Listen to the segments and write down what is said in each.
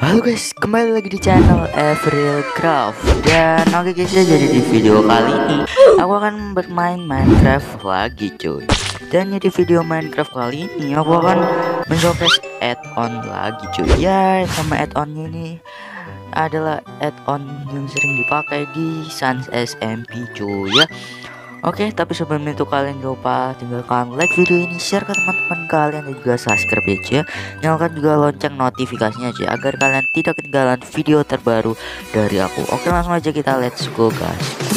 Halo guys, kembali lagi di channel Avril Craft. Dan oke guys ya, jadi di video kali ini aku akan bermain Minecraft lagi cuy. Dan ya di video Minecraft kali ini aku akan mencoba add-on lagi cuy. Ya sama add-onnya ini adalah add-on yang sering dipakai di Sans SMP cuy ya. Oke, tapi sebelum itu kalian jangan lupa tinggalkan like video ini, share ke teman-teman kalian, dan juga subscribe ya. Nyalakan juga lonceng notifikasinya aja agar kalian tidak ketinggalan video terbaru dari aku. Oke, langsung aja kita let's go guys.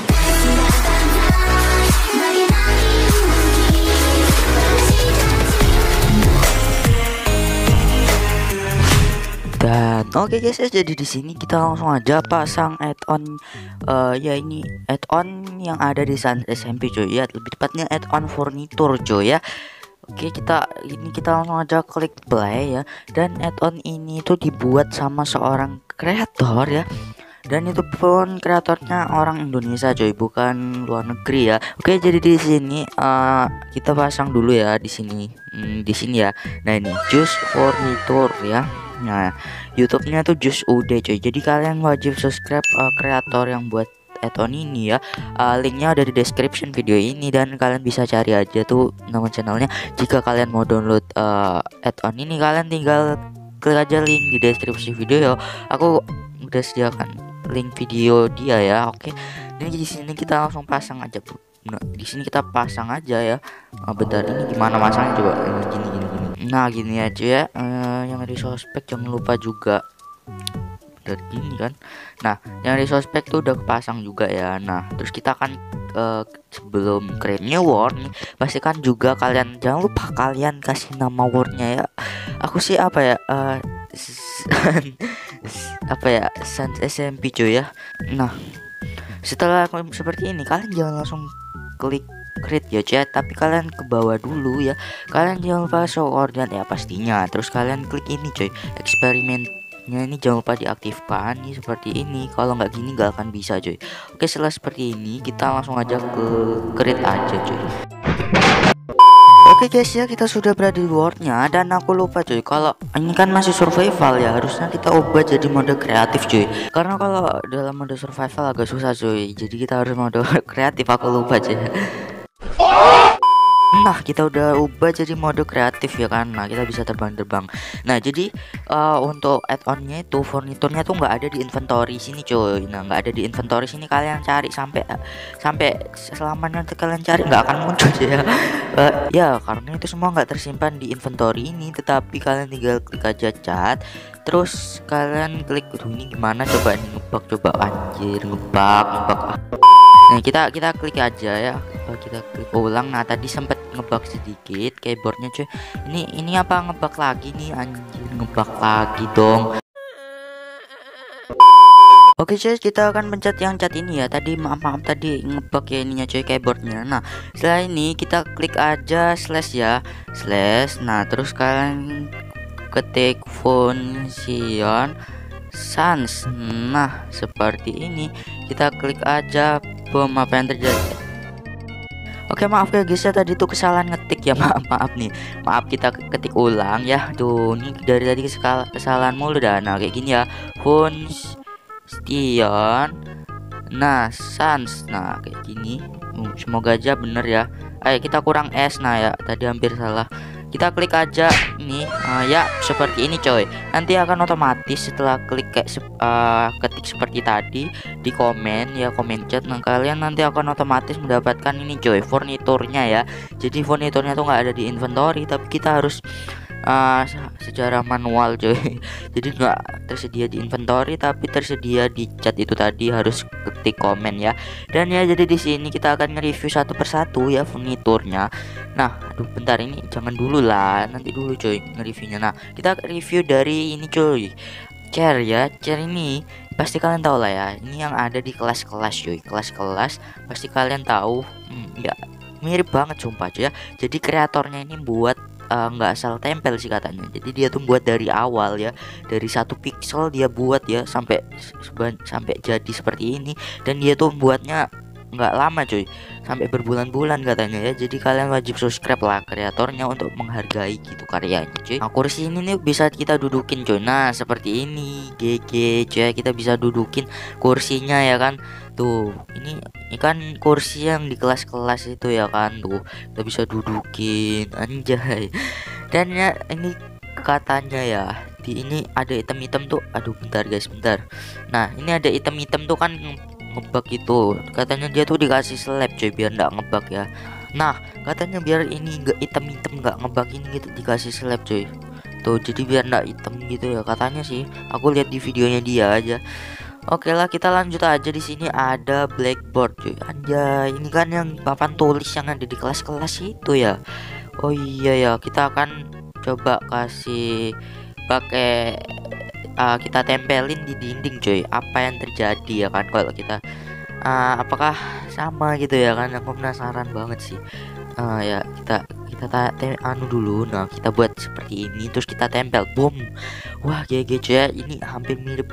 Dan oke guys ya, jadi di sini kita langsung aja pasang add-on ya ini add-on yang ada di Sans SMP cuy ya, lebih tepatnya add-on furniture cuy ya. Oke, kita langsung aja klik play ya. Dan add-on ini tuh dibuat sama seorang kreator ya. Dan itu pun kreatornya orang Indonesia coy, bukan luar negeri ya. Oke, jadi di sini kita pasang dulu ya di sini. Di sini ya. Nah, ini Just Furniture ya. Nah, YouTube-nya tuh Just UD coy. Jadi kalian wajib subscribe kreator yang buat add-on ini ya. Linknya ada di description video ini, dan kalian bisa cari aja tuh nama channelnya. Jika kalian mau download add-on ini, kalian tinggal klik aja link di deskripsi video ya. Aku udah sediakan link video dia ya. Oke, ini di sini kita langsung pasang aja bro. Nah, di sini kita pasang aja ya. Bentar, ini gimana masangnya coba? Gini. Nah, gini aja ya. Yang di sospek jangan lupa juga. Dari gini kan. Nah, yang di sospek tuh udah kepasang juga ya. Nah, terus kita akan sebelum create new world nih, pastikan juga kalian jangan lupa kalian kasih nama wordnya ya. Aku sih apa ya? Apa ya, Sans SMP cuy ya. Nah, setelah seperti ini kalian jangan langsung klik create ya chat, tapi kalian ke bawah dulu ya. Kalian jangan lupa show coordinate ya pastinya. Terus kalian klik ini cuy, eksperimennya ini jangan lupa diaktifkan nih seperti ini. Kalau nggak gini nggak akan bisa cuy. Oke, setelah seperti ini kita langsung aja ke create aja cuy. Oke guys ya, kita sudah berada di worldnya, dan aku lupa cuy, kalau ini kan masih survival ya, harusnya kita ubah jadi mode kreatif cuy. Karena kalau dalam mode survival agak susah cuy, jadi kita harus mode kreatif, aku lupa cuy. Nah, kita udah ubah jadi mode kreatif ya kan. Nah, kita bisa terbang-terbang. Nah, jadi untuk add-onnya itu furniturnya tuh nggak ada di inventory sini cuy. Nah, nggak ada di inventory sini, kalian cari sampai selama nanti kalian cari nggak akan muncul ya. Ya karena itu semua nggak tersimpan di inventory ini, tetapi kalian tinggal klik aja chat, terus kalian klik ini gimana coba nih, ngebug coba, anjir ngebug. Nah, kita klik aja ya. Kita klik ulang. Nah, tadi sempat ngebug sedikit keyboardnya cuy. Ini apa ngebug lagi nih, anjir ngebug lagi dong. Oke cuy, kita akan pencet yang cat ini ya. Tadi maaf tadi ngebug ya ininya cuy, keyboardnya. Nah, setelah ini kita klik aja slash ya, slash. Nah, terus kalian ketik function sans. Nah, seperti ini. Kita klik aja, bom, apa yang terjadi? Oke, maaf ya guys ya, tadi tuh kesalahan ngetik ya, maaf nih. Maaf, kita ketik ulang ya. Tuh, ini dari tadi kesalahan mulu dah. Nah, kayak gini ya. Function nah sans. Nah, kayak gini. Semoga aja bener ya. Ayo kita kurang S. Nah ya, tadi hampir salah. Kita klik aja nih ya seperti ini coy. Nanti akan otomatis setelah klik kayak ketik seperti tadi di komen ya, komen chat. Nah, kalian nanti akan otomatis mendapatkan ini coy, furniturnya ya. Jadi furniturnya tuh nggak ada di inventory, tapi kita harus secara manual coy. Jadi nggak tersedia di inventory, tapi tersedia di chat itu tadi, harus ketik komen ya. Dan ya, jadi di sini kita akan nge-review satu persatu ya furniturnya. Nah, aduh bentar, ini jangan dulu lah, nanti dulu coy nge-reviewnya. Nah, kita review dari ini coy, chair ya. Chair ini pasti kalian tahu lah ya, ini yang ada di kelas-kelas coy, kelas-kelas pasti kalian tahu. Ya mirip banget sumpah coy ya. Jadi kreatornya ini buat nggak asal tempel sih katanya. Jadi dia tuh buat dari awal ya, dari 1 pixel dia buat ya sampai jadi seperti ini. Dan dia tuh buatnya nggak lama cuy, sampai berbulan-bulan katanya ya. Jadi kalian wajib subscribe lah kreatornya untuk menghargai gitu karyanya cuy. Nah kursi ini nih bisa kita dudukin cuy. Nah seperti ini GG cuy, kita bisa dudukin kursinya ya kan. Tuh ini kan kursi yang di kelas-kelas itu ya kan, tuh kita bisa dudukin anjay. Dan ya ini katanya ya di ini ada item-item tuh, aduh bentar guys bentar. Nah ini ada item-item tuh kan ngebug itu, katanya dia tuh dikasih slab coy biar nggak ngebug ya. Nah katanya biar ini nggak item-item nggak ngebug ini gitu dikasih slab coy, tuh jadi biar nggak item gitu ya katanya sih, aku lihat di videonya dia aja. Oke lah kita lanjut aja. Di sini ada blackboard cuy, anjay ini kan yang papan tulis yang ada di kelas-kelas itu ya. Oh iya ya, kita akan coba kasih pakai kita tempelin di dinding cuy, apa yang terjadi ya kan kalau kita apakah sama gitu ya kan, aku penasaran banget sih. Ya kita anu dulu. Nah kita buat seperti ini terus kita tempel, boom. Wah GG cuy ya, ini hampir mirip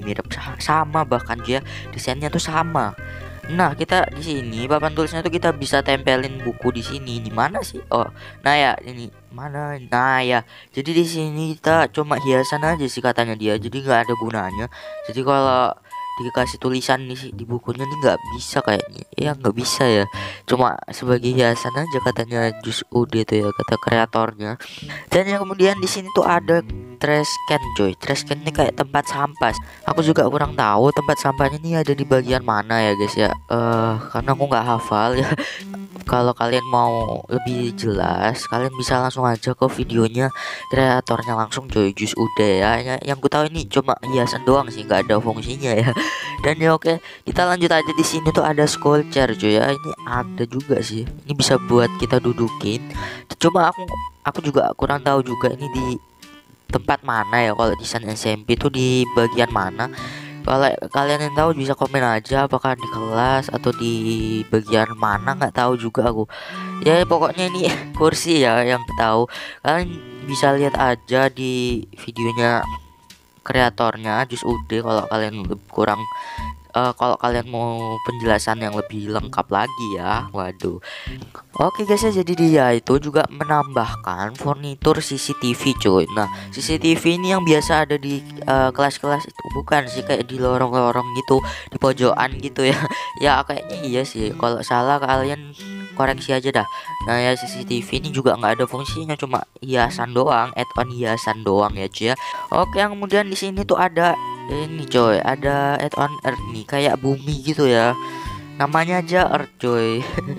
sama bahkan cuy ya, desainnya tuh sama. Nah kita di sini papan tulisnya tuh kita bisa tempelin buku di sini. Di mana sih? Oh nah ya ini mana, nah ya jadi di sini kita cuma hiasan aja sih katanya dia, jadi nggak ada gunanya. Jadi kalau dikasih tulisan di bukunya nih nggak bisa kayaknya ya, nggak bisa ya, cuma sebagai hiasan aja katanya Just Ude tuh ya kata kreatornya. Dan yang kemudian di sini tuh ada trash can coy. Trash can ini kayak tempat sampah, aku juga kurang tahu tempat sampahnya ini ada di bagian mana ya guys ya, karena aku nggak hafal ya. Kalau kalian mau lebih jelas kalian bisa langsung aja ke videonya kreatornya langsung coy, Just Ude ya. Yang ku tahu ini cuma hiasan doang sih, nggak ada fungsinya ya. Dan ya oke, kita lanjut aja. Di sini tuh ada sculpture cuy ya, ini ada juga sih, ini bisa buat kita dudukin. Cuma aku juga kurang tahu juga ini di tempat mana ya, kalau di San SMP tuh di bagian mana. Kalau kalian yang tahu bisa komen aja, apakah di kelas atau di bagian mana, nggak tahu juga aku. Ya pokoknya ini kursi ya yang tahu. Kalian bisa lihat aja di videonya kreatornya Just Ude kalau kalian kurang kalau kalian mau penjelasan yang lebih lengkap lagi ya. Waduh. Oke guys ya, jadi dia itu juga menambahkan furnitur CCTV cuy. Nah CCTV ini yang biasa ada di kelas-kelas itu, bukan sih kayak di lorong-lorong gitu, di pojokan gitu ya. Ya kayaknya iya sih, kalau salah kalian koreksi aja dah. Nah ya CCTV ini juga nggak ada fungsinya, cuma hiasan doang, add-on hiasan doang ya cuy ya. Oke yang kemudian di sini tuh ada ini coy, ada add-on Earth nih kayak bumi gitu ya, namanya aja Earth coy.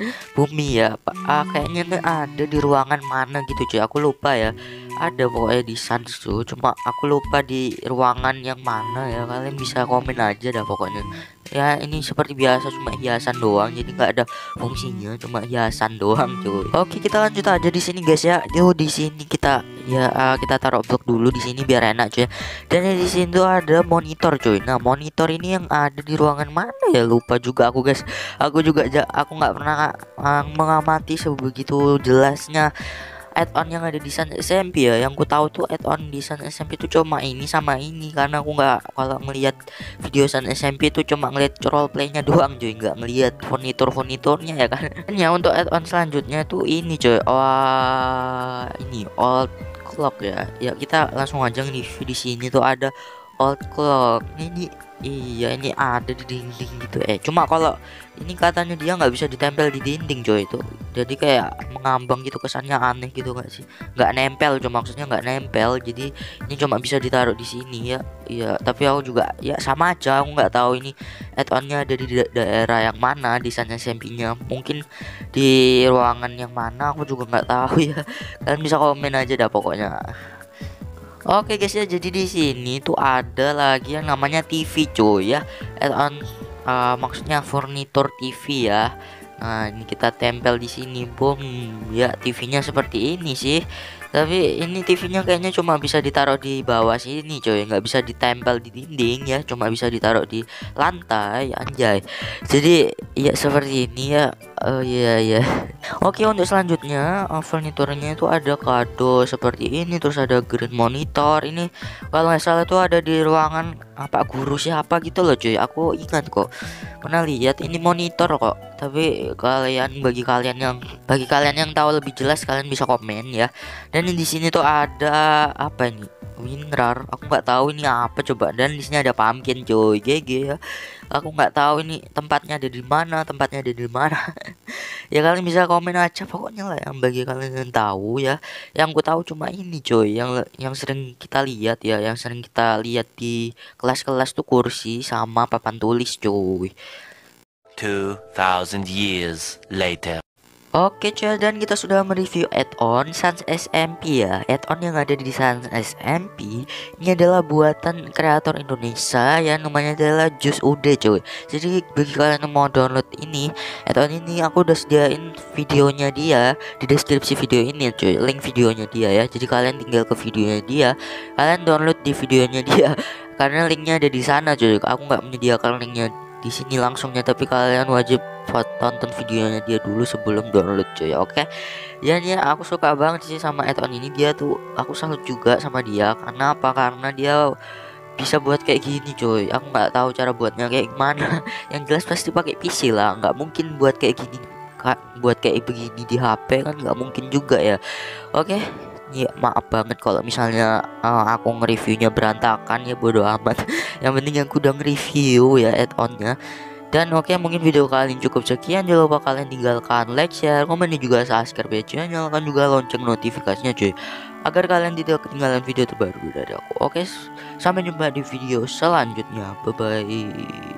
Bumi ya kayaknya nih ada di ruangan mana gitu coy, aku lupa ya. Ada pokoknya di Sans tuh, cuma aku lupa di ruangan yang mana ya. Kalian bisa komen aja dah pokoknya ya. Ini seperti biasa cuma hiasan doang, jadi nggak ada fungsinya, cuma hiasan doang cuy. Oke kita lanjut aja di sini guys ya. Yuk di sini kita ya kita taruh blok dulu di sini biar enak cuy. Dan di sini tuh ada monitor cuy. Nah monitor ini yang ada di ruangan mana ya, lupa juga aku guys. Aku juga aku nggak pernah mengamati sebegitu jelasnya add-on yang ada di San SMP ya. Yang ku tahu tuh add-on di San SMP itu cuma ini sama ini, karena aku nggak, kalau ngelihat video San SMP itu cuma ngelihat roleplaynya doang cuy, nggak ngelihat furniturnya ya kan. Dan ya untuk add-on selanjutnya tuh ini cuy, wah ini old clock ya. Ya kita langsung aja nih, di sini tuh ada old clock ini. Iya ini ada di dinding gitu cuma kalau ini katanya dia nggak bisa ditempel di dinding coy itu, jadi kayak mengambang gitu, kesannya aneh gitu nggak sih, nggak nempel, cuma maksudnya nggak nempel, jadi ini cuma bisa ditaruh di sini ya. Iya tapi aku juga ya sama aja, aku nggak tahu ini add-onnya ada di daerah yang mana di sana SMP-nya, mungkin di ruangan yang mana aku juga nggak tahu ya. Kalian bisa komen aja dah pokoknya. Oke guys ya, jadi di sini tuh ada lagi yang namanya TV cuy ya, add-on maksudnya furnitur TV ya. Nah ini kita tempel di sini, boom ya. TV-nya seperti ini sih, tapi ini TV-nya kayaknya cuma bisa ditaruh di bawah sini coy, nggak bisa ditempel di dinding ya, cuma bisa ditaruh di lantai anjay. Jadi ya seperti ini ya. Oh iya ya. Oke, untuk selanjutnya furniturnya itu ada kado seperti ini, terus ada green monitor. Ini kalau nggak salah itu ada di ruangan apa guru siapa gitu loh cuy. Aku ingat kok pernah lihat ini monitor kok. Tapi bagi kalian yang tahu lebih jelas kalian bisa komen ya. Dan di sini tuh ada apa ini? WinRAR, aku nggak tahu ini apa coba. Dan di sini ada pumpkin cuy, GG ya. Aku nggak tahu ini tempatnya ada di mana, tempatnya ada di mana. Ya kalian bisa komen aja pokoknya lah yang bagi kalian yang tahu ya. Yang ku tahu cuma ini coy, yang sering kita lihat ya, yang sering kita lihat di kelas-kelas tuh kursi sama papan tulis coy. 2000 years later. Oke cuy, dan kita sudah mereview add-on Sans SMP ya. Add-on yang ada di Sans SMP ini adalah buatan kreator Indonesia yang namanya adalah Jus Ude cuy. Jadi bagi kalian yang mau download ini add-on ini, aku udah sediain videonya dia di deskripsi video ini cuy. Link videonya dia ya. Jadi kalian tinggal ke videonya dia, kalian download di videonya dia karena linknya ada di sana cuy. Aku nggak menyediakan linknya di sini langsungnya, tapi kalian wajib tonton videonya dia dulu sebelum download cuy. Oke ya, aku suka banget sih sama add-on ini. Dia tuh aku salut juga sama dia karena apa, karena dia bisa buat kayak gini cuy. Aku nggak tahu cara buatnya kayak gimana. Yang jelas pasti pakai PC lah, nggak mungkin buat kayak gini kak, buat kayak begini di HP kan nggak mungkin juga ya. Oke ya, maaf banget kalau misalnya aku nge-reviewnya berantakan ya, bodo amat. Yang penting aku udah nge-review ya add-onnya. Dan oke, mungkin video kali ini cukup sekian. Jangan lupa kalian tinggalkan like, share, komen, dan juga subscribe ya cuy. Nyalakan juga lonceng notifikasinya cuy, agar kalian tidak ketinggalan video terbaru dari aku. Oke, sampai jumpa di video selanjutnya. Bye bye.